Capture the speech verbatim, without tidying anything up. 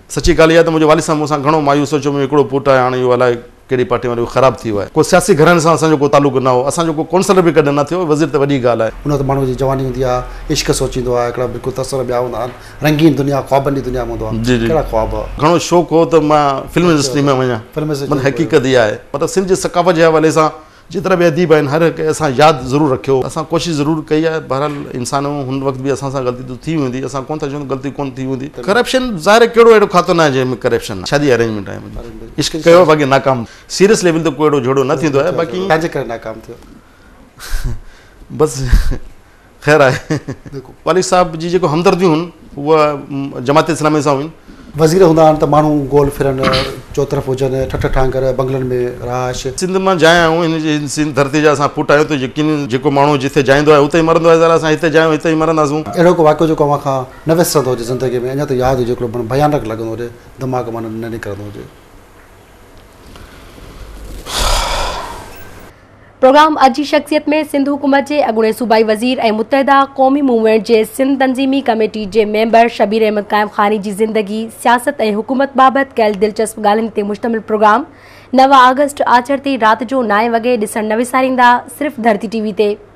सची ॻाल्हि इहा त मुंहिंजे वालिद साहब मूंसां घणो मायूस हो, चयो मुंहिंजो हिकिड़ो पुटु आहे, हाणे इहो अलाए कहिड़ी पार्टी वारो ख़राबु थी वियो आहे। को सियासी घरनि सां असांजो को तालुक न हो, असांजो को काउंसलर बि कॾहिं न थियो, वज़ीर त वॾी ॻाल्हि आहे। उन त माण्हू जी जवानी हूंदी आहे, इश्क सोचींदो आहे, हिकिड़ा बिल्कुलु तस्वर ॿिया हूंदा आहिनि, रंगीन दुनिया ख़्वाबनि जी दुनिया में हूंदो आहे। जी जी कहिड़ा ख़्वाब? घणो शौक़ु हो त मां फिल्म इंडस्ट्री में वञा, फिल्म हक़ीक़त इहा आहे। मतिलबु सिंध जी सकाफ़त जे हवाले सां जेतिरा बि अदीब आहिनि हर हिकु असां यादि ज़रूरु रखियो, असां कोशिशि ज़रूरु कई आहे। बहरहाल इंसान हुन वक़्तु बि असां सां ग़लती त थी हूंदी, असां कोन था चऊं ग़लती कोन थी हूंदी। करप्शन ज़ाहिर कहिड़ो अहिड़ो खातो न आहे जंहिंमें करप्शन शादी अरेंजमेंट आहे, इश्क कयो बाक़ी नाकाम, सीरियस लेवल ते को अहिड़ो झगड़ो न थींदो आहे। बाक़ी छाजे करे नाकाम थियो? बसि ख़ैर आहे। वालिद साहब जी जेको हमदर्दियूं आहिनि उहा जमात इस्लामी सां हुयूं। वज़ीर हूंदा आहिनि त माण्हू गोल फिरनि, चौतरफ़ हुजनि, ठठ ठांकर, बंगलनि में राश। सिंध मां जाइ आहियूं, हिन सिंध धरती जा असां पुट आहियूं, त यकीन जेको माण्हू जिथे जाईंदो आहे उते ई मरंदो आहे। ज़रा असां हिते जायूं हिते ई मरंदासीं। अहिड़ो को वाक़ियो जेको अव्हां खां न विसरंदो हुजे ज़िंदगी में, अञा त यादि हुजे, हिकिड़ो भयानक लॻंदो हुजे, दिमाग़ मां न निकिरंदो हुजे? प्रोग्राम अॼु जी शख़्सियत में सिंध हुकूमत जे अॻूणे सूबाई वज़ीर ऐं मुतहिदा क़ौमी मूवमेंट जे सिंध तंज़ीमी कमेटी जे मेंबर शबीर अहमद क़ाइम ख़ानी जी ज़िंदगी, सियासत ऐं हुकूमत बाबति कयल दिलचस्प ॻाल्हियुनि ते मुश्तमिल प्रोग्राम नव अगस्त आचर ते राति जो नाए वॻे ॾिसणु न विसारींदा, सिर्फ़ धरती टीवी ते।